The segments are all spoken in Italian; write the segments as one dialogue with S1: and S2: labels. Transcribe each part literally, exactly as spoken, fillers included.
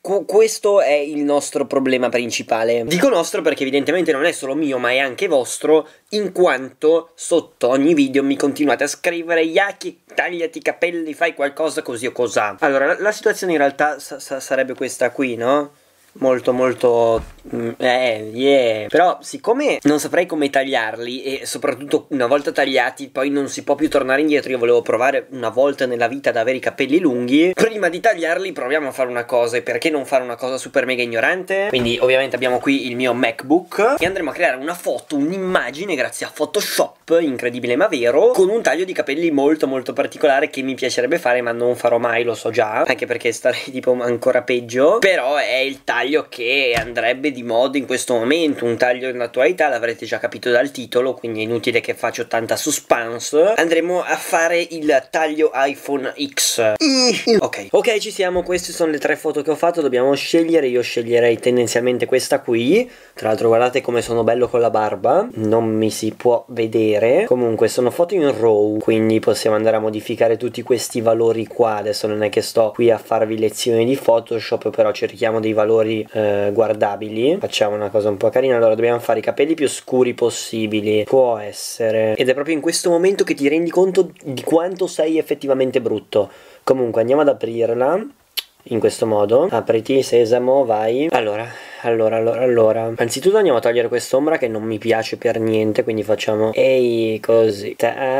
S1: Qu questo è il nostro problema principale. Dico nostro perché evidentemente non è solo mio, ma è anche vostro, in quanto sotto ogni video mi continuate a scrivere: Yaki, tagliati i capelli, fai qualcosa così o cos'ha. Allora, la, la situazione in realtà sa sa sarebbe questa qui, no? Molto molto eh yeah. Però siccome non saprei come tagliarli, e soprattutto una volta tagliati poi non si può più tornare indietro, io volevo provare una volta nella vita ad avere i capelli lunghi. Prima di tagliarli proviamo a fare una cosa, e perché non fare una cosa super mega ignorante? Quindi ovviamente abbiamo qui il mio MacBook e andremo a creare una foto, un'immagine grazie a Photoshop, incredibile ma vero, con un taglio di capelli molto molto particolare che mi piacerebbe fare, ma non farò mai, lo so già, anche perché starei tipo ancora peggio. Però è il taglio che andrebbe di moda in questo momento, un taglio nell'attualità, l'avrete già capito dal titolo, quindi è inutile che faccio tanta suspense. Andremo a fare il taglio iPhone X. Ok, ok, ci siamo, queste sono le tre foto che ho fatto, dobbiamo scegliere. Io sceglierei tendenzialmente questa qui, tra l'altro guardate come sono bello con la barba, non mi si può vedere. Comunque sono foto in RAW, quindi possiamo andare a modificare tutti questi valori qua. Adesso non è che sto qui a farvi lezioni di Photoshop, però cerchiamo dei valori eh, guardabili. Facciamo una cosa un po' carina. Allora dobbiamo fare i capelli più scuri possibili, può essere, ed è proprio in questo momento che ti rendi conto di quanto sei effettivamente brutto. Comunque andiamo ad aprirla in questo modo. Apriti sesamo, vai. Allora, allora, allora, allora anzitutto andiamo a togliere quest'ombra che non mi piace per niente, quindi facciamo ehi così,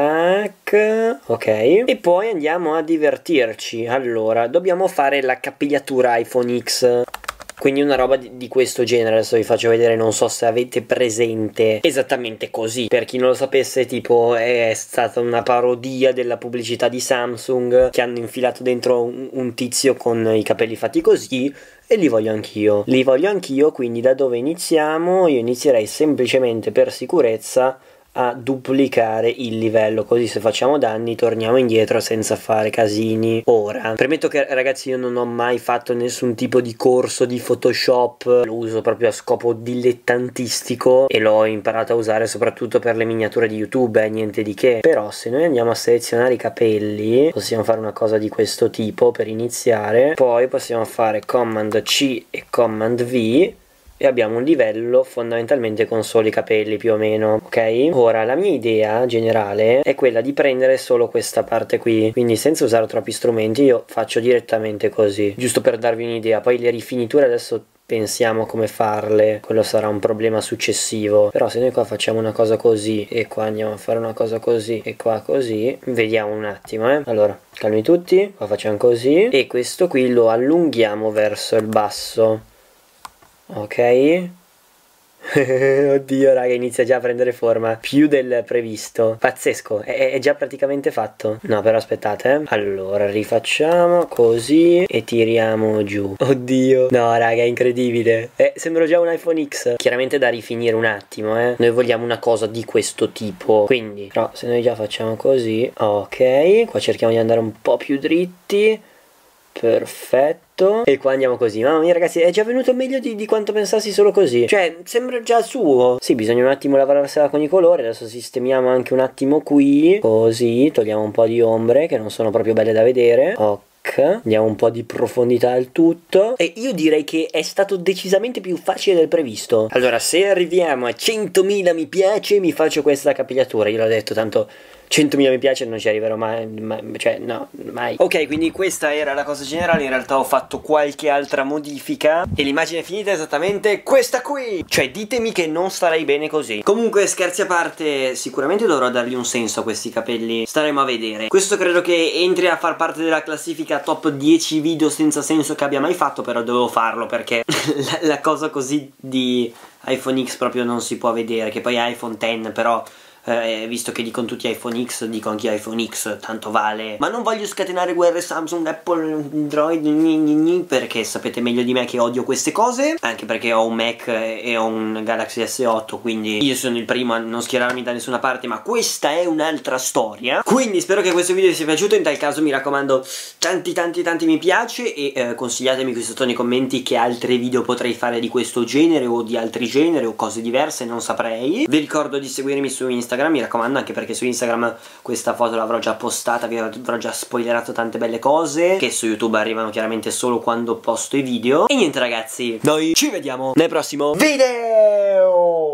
S1: tac, ok, e poi andiamo a divertirci. Allora, dobbiamo fare la capigliatura iPhone X, quindi una roba di, di questo genere. Adesso vi faccio vedere, non so se avete presente esattamente così. Per chi non lo sapesse, tipo è stata una parodia della pubblicità di Samsung, che hanno infilato dentro un, un tizio con i capelli fatti così, e li voglio anch'io. Li voglio anch'io, quindi da dove iniziamo? Io inizierei semplicemente per sicurezza a duplicare il livello, così se facciamo danni torniamo indietro senza fare casini. Ora premetto che ragazzi io non ho mai fatto nessun tipo di corso di Photoshop, lo uso proprio a scopo dilettantistico e l'ho imparato a usare soprattutto per le miniature di YouTube, eh, niente di che. Però se noi andiamo a selezionare i capelli possiamo fare una cosa di questo tipo per iniziare, poi possiamo fare Command C e Command V e abbiamo un livello fondamentalmente con solo i capelli più o meno, ok? Ora la mia idea generale è quella di prendere solo questa parte qui, quindi senza usare troppi strumenti io faccio direttamente così, giusto per darvi un'idea. Poi le rifiniture adesso pensiamo come farle, quello sarà un problema successivo. Però se noi qua facciamo una cosa così e qua andiamo a fare una cosa così e qua così, vediamo un attimo, eh. Allora, calmi tutti, qua facciamo così e questo qui lo allunghiamo verso il basso. Ok. Oddio raga, inizia già a prendere forma più del previsto. Pazzesco, è, è già praticamente fatto. No però aspettate, eh. Allora rifacciamo così e tiriamo giù. Oddio, no raga, è incredibile. eh, Sembro già un iPhone X. Chiaramente da rifinire un attimo, eh. Noi vogliamo una cosa di questo tipo, quindi però se noi già facciamo così, ok, qua cerchiamo di andare un po' più dritti. Perfetto. E qua andiamo così. Mamma mia ragazzi, è già venuto meglio di, di quanto pensassi solo così. Cioè sembra già suo. Sì, bisogna un attimo lavorarsela con i colori. Adesso sistemiamo anche un attimo qui, così togliamo un po' di ombre che non sono proprio belle da vedere. Ok, diamo un po' di profondità al tutto. E io direi che è stato decisamente più facile del previsto. Allora se arriviamo a centomila mi piace mi faccio questa capigliatura. Io l'ho detto, tanto centomila mi piace non ci arriverò mai, mai, cioè no, mai. Ok, quindi questa era la cosa generale. In realtà ho fatto qualche altra modifica e l'immagine finita è esattamente questa qui. Cioè ditemi che non starei bene così. Comunque scherzi a parte, sicuramente dovrò dargli un senso a questi capelli, staremo a vedere. Questo credo che entri a far parte della classifica top dieci video senza senso che abbia mai fatto, però dovevo farlo perché la, la cosa così di iPhone X proprio non si può vedere. Che poi è iPhone X, però Eh, visto che dicono tutti iPhone X, dico anche iPhone X, tanto vale. Ma non voglio scatenare guerre Samsung, Apple, Android, gni gni gni, perché sapete meglio di me che odio queste cose. Anche perché ho un Mac e ho un Galaxy S otto, quindi io sono il primo a non schierarmi da nessuna parte. Ma questa è un'altra storia. Quindi spero che questo video vi sia piaciuto. In tal caso mi raccomando, tanti tanti tanti mi piace. E eh, consigliatemi qui sotto nei commenti che altri video potrei fare di questo genere, o di altri generi, o cose diverse, non saprei. Vi ricordo di seguirmi su Instagram Instagram, mi raccomando, anche perché su Instagram questa foto l'avrò già postata, vi avrò già spoilerato tante belle cose che su YouTube arrivano chiaramente solo quando posto i video. E niente ragazzi, noi ci vediamo nel prossimo video.